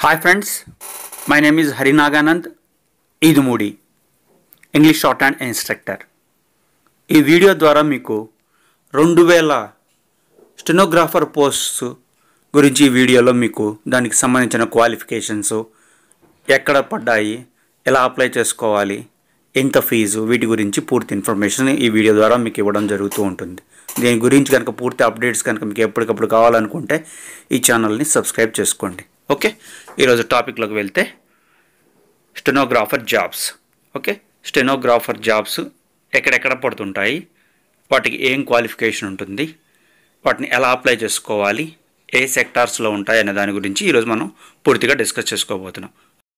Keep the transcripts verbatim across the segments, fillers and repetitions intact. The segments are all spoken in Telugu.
Hi friends, my name is Harinaganand Idumudi, English Shorthand Instructor. ఈ వీడియో ద్వారా మీకు రెండు వేల స్టెనోగ్రాఫర్ పోస్ట్స్ గురించి ఈ వీడియోలో మీకు దానికి సంబంధించిన క్వాలిఫికేషన్స్ ఎక్కడ పడ్డాయి, ఎలా అప్లై చేసుకోవాలి, ఎంత ఫీజు, వీటి గురించి పూర్తి ఇన్ఫర్మేషన్ ఈ వీడియో ద్వారా మీకు ఇవ్వడం జరుగుతూ ఉంటుంది. దీని గురించి కనుక పూర్తి అప్డేట్స్ కనుక మీకు ఎప్పటికప్పుడు కావాలనుకుంటే ఈ ఛానల్ని సబ్స్క్రైబ్ చేసుకోండి. ఓకే, ఈరోజు టాపిక్లోకి వెళ్తే stenographer jobs. Okay, stenographer jobs ఎక్కడెక్కడ పడుతుంటాయి, వాటికి ఏం క్వాలిఫికేషన్ ఉంటుంది, వాటిని ఎలా అప్లై చేసుకోవాలి, ఏ సెక్టార్స్లో ఉంటాయి అనే దాని గురించి ఈరోజు మనం పూర్తిగా డిస్కస్ చేసుకోబోతున్నాం.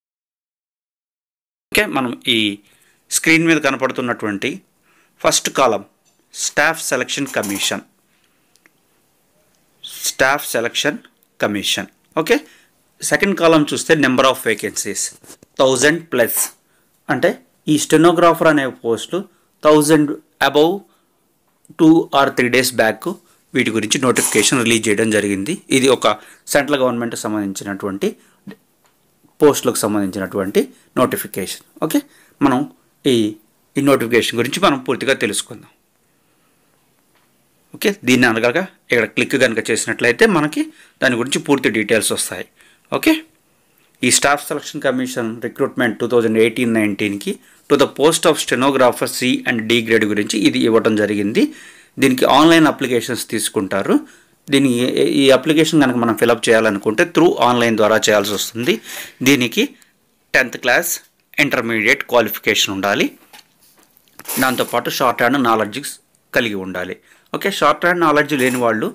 ఓకే, మనం ఈ స్క్రీన్ మీద కనపడుతున్నటువంటి first column staff selection commission staff selection commission okay, second column చూస్తే number of vacancies thousand plus. అంటే ఈ స్టెనోగ్రాఫర్ అనే పోస్టులు thousand above two or three days back వీటి గురించి నోటిఫికేషన్ రిలీజ్ చేయడం జరిగింది. ఇది ఒక సెంట్రల్ గవర్నమెంట్కి సంబంధించినటువంటి పోస్టులకు సంబంధించినటువంటి నోటిఫికేషన్. ఓకే, మనం ఈ ఈ నోటిఫికేషన్ గురించి మనం పూర్తిగా తెలుసుకుందాం. ఓకే, దీన్ని అనగా ఇక్కడ క్లిక్ కనుక చేసినట్లయితే మనకి దాని గురించి పూర్తి డీటెయిల్స్ వస్తాయి. ఓకే, ఈ staff selection commission recruitment two thousand eighteen నైన్టీన్కి to the post of stenographer C and D grade గురించి ఇది ఇవ్వడం జరిగింది. దీనికి ఆన్లైన్ అప్లికేషన్స్ తీసుకుంటారు. దీని ఈ అప్లికేషన్ కనుక మనం ఫిలప్ చేయాలనుకుంటే త్రూ ఆన్లైన్ ద్వారా చేయాల్సి వస్తుంది. దీనికి టెన్త్ క్లాస్ ఇంటర్మీడియట్ క్వాలిఫికేషన్ ఉండాలి, దాంతోపాటు షార్ట్ హ్యాండ్ నాలెడ్జ్ కలిగి ఉండాలి. ఓకే, షార్ట్ హ్యాండ్ నాలెడ్జ్ లేని వాళ్ళు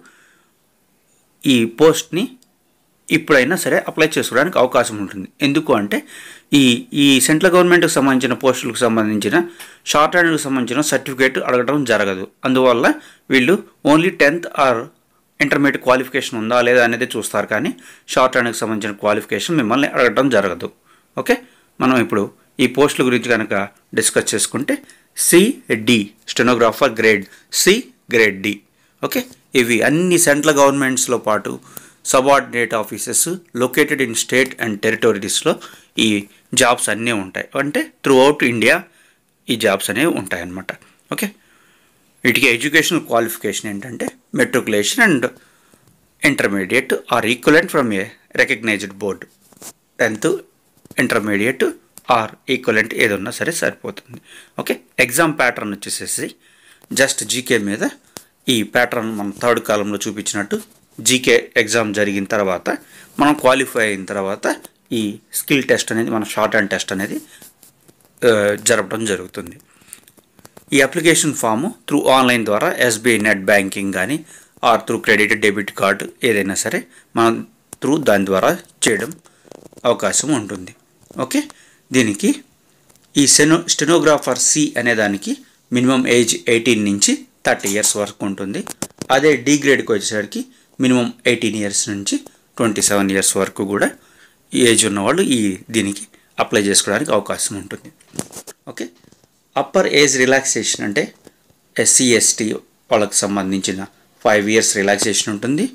ఈ పోస్ట్ని ఇప్పుడైనా సరే అప్లై చేసుకోవడానికి అవకాశం ఉంటుంది. ఎందుకు అంటే ఈ ఈ సెంట్రల్ గవర్నమెంట్కి సంబంధించిన పోస్టులకు సంబంధించిన షార్ట్ హ్యాండ్కి సంబంధించిన సర్టిఫికేట్ అడగడం జరగదు. అందువల్ల వీళ్ళు only tenth or intermediate qualification ఉందా లేదా అనేది చూస్తారు, కానీ షార్ట్ హ్యాండ్కి సంబంధించిన క్వాలిఫికేషన్ మిమ్మల్ని అడగడం జరగదు. ఓకే, మనం ఇప్పుడు ఈ పోస్టుల గురించి కనుక డిస్కస్ చేసుకుంటే C D stenographer grade C, grade D. Okay, ఇవి అన్ని సెంట్రల్ గవర్నమెంట్స్లో పాటు subordinate offices located in state and టెరిటరీస్లో ఈ జాబ్స్ అన్నీ ఉంటాయి. అంటే త్రూ అవుట్ ఇండియా ఈ జాబ్స్ అనేవి ఉంటాయన్నమాట. ఓకే, వీటికి ఎడ్యుకేషనల్ క్వాలిఫికేషన్ ఏంటంటే matriculation and intermediate or equivalent from a recognized board. Tenth intermediate or equivalent ఏదన్నా సరే సరిపోతుంది. ఓకే, ఎగ్జామ్ ప్యాటర్న్ వచ్చేసేసి జస్ట్ జీకే మీద ఈ ప్యాటర్న్ మనం థర్డ్ కాలంలో చూపించినట్టు జీకే ఎగ్జామ్ జరిగిన తర్వాత మనం క్వాలిఫై అయిన తర్వాత ఈ స్కిల్ టెస్ట్ అనేది మన షార్ట్ హ్యాండ్ టెస్ట్ అనేది జరపడం జరుగుతుంది. ఈ అప్లికేషన్ ఫాము త్రూ ఆన్లైన్ ద్వారా ఎస్బీఐ నెట్ బ్యాంకింగ్ కానీ or through credit debit card ఏదైనా సరే మనం త్రూ దాని ద్వారా చేయడం అవకాశం ఉంటుంది. ఓకే, దీనికి ఈ స్టెనో స్టెనోగ్రాఫర్ సి అనే దానికి మినిమం ఏజ్ ఎయిటీన్ నుంచి థర్టీ ఇయర్స్ వరకు ఉంటుంది. అదే డి గ్రేడ్కి వచ్చేసరికి మినిమం ఎయిటీన్ ఇయర్స్ నుంచి ట్వంటీ సెవెన్ ఇయర్స్ వరకు కూడా ఈ ఏజ్ ఉన్నవాళ్ళు ఈ దీనికి అప్లై చేసుకోవడానికి అవకాశం ఉంటుంది. ఓకే, అప్పర్ ఏజ్ రిలాక్సేషన్ అంటే ఎస్సీ ఎస్టీ వాళ్ళకి సంబంధించిన ఫైవ్ ఇయర్స్ రిలాక్సేషన్ ఉంటుంది.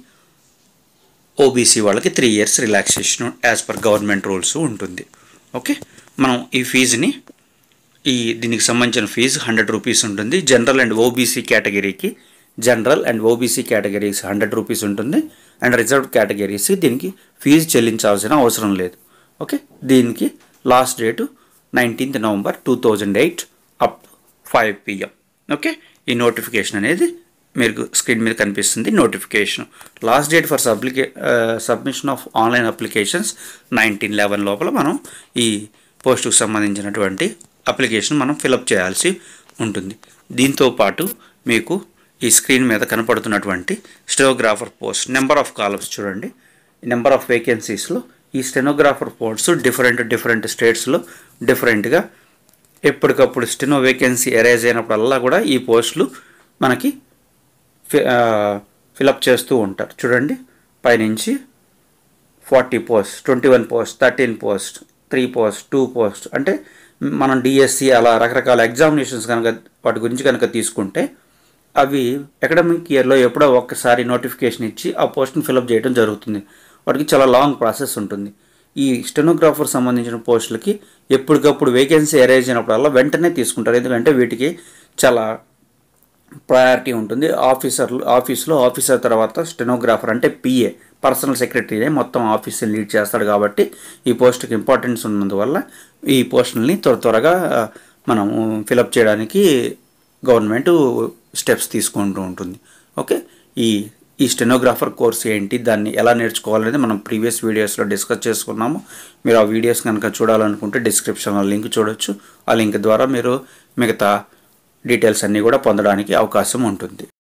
ఓబీసీ వాళ్ళకి three years relaxation as per government rules ఉంటుంది. ఓకే, మనం ఈ ఫీజుని ఈ దీనికి సంబంధించిన ఫీజు హండ్రెడ్ రూపీస్ ఉంటుంది. జనరల్ అండ్ ఓబీసీ కేటగిరీకి general and OBC categories hundred rupees ఉంటుంది. అండ్ రిజర్వ్ కేటగిరీస్ దీనికి ఫీజు చెల్లించాల్సిన అవసరం లేదు. ఓకే, దీనికి last date nineteenth November two thousand eight up five PM. Okay, ఈ నోటిఫికేషన్ అనేది మీకు స్క్రీన్ మీద కనిపిస్తుంది. నోటిఫికేషన్ లాస్ట్ డేట్ ఫర్ సబ్లికే submission of online applications nineteen eleven లోపల మనం ఈ పోస్టుకు సంబంధించినటువంటి అప్లికేషన్ మనం ఫిలప్ చేయాల్సి ఉంటుంది. దీంతో పాటు మీకు ఈ స్క్రీన్ మీద కనపడుతున్నటువంటి stenographer post number of columns చూడండి. నెంబర్ ఆఫ్ వేకెన్సీస్లో ఈ స్టెనోగ్రాఫర్ పోస్ట్స్ డిఫరెంట్ డిఫరెంట్ స్టేట్స్లో డిఫరెంట్గా ఎప్పటికప్పుడు స్టెనో వేకెన్సీ అరైజ్ అయినప్పుడల్లా కూడా ఈ పోస్టులు మనకి ఫిలప్ చేస్తూ ఉంటారు. చూడండి, పైనుంచి forty post, twenty one post, thirteen post, three post, two post, అంటే మనం డిఎస్సి అలా రకరకాల ఎగ్జామినేషన్స్ కనుక వాటి గురించి కనుక తీసుకుంటే అవి అకాడమిక్ ఇయర్లో ఎప్పుడో ఒక్కసారి నోటిఫికేషన్ ఇచ్చి ఆ పోస్ట్ని ఫిలప్ చేయడం జరుగుతుంది. వాటికి చాలా లాంగ్ ప్రాసెస్ ఉంటుంది. ఈ స్టెనోగ్రాఫర్ సంబంధించిన పోస్టులకి ఎప్పటికప్పుడు వేకెన్సీ అరైజ్ అయినప్పుడల్లా వెంటనే తీసుకుంటారు. ఎందుకంటే వీటికి చాలా ప్రయారిటీ ఉంటుంది. ఆఫీసర్లు ఆఫీస్లో ఆఫీసర్ తర్వాత స్టెనోగ్రాఫర్ అంటే పిఏ పర్సనల్ సెక్రటరీనే మొత్తం ఆఫీస్ని లీడ్ చేస్తాడు. కాబట్టి ఈ పోస్ట్కి ఇంపార్టెన్స్ ఉన్నందువల్ల ఈ పోస్టుల్ని త్వర త్వరగా మనము ఫిలప్ చేయడానికి గవర్నమెంట్ స్టెప్స్ తీసుకుంటూ ఉంటుంది. ఓకే, ఈ ఈ స్టెనోగ్రాఫర్ కోర్స్ ఏంటి, దాన్ని ఎలా నేర్చుకోవాలనేది మనం ప్రీవియస్ వీడియోస్లో డిస్కస్ చేసుకున్నాము. మీరు ఆ వీడియోస్ కనుక చూడాలనుకుంటే డిస్క్రిప్షన్లో లింక్ చూడొచ్చు. ఆ లింక్ ద్వారా మీరు మిగతా డీటెయిల్స్ అన్నీ కూడా పొందడానికి అవకాశం ఉంటుంది.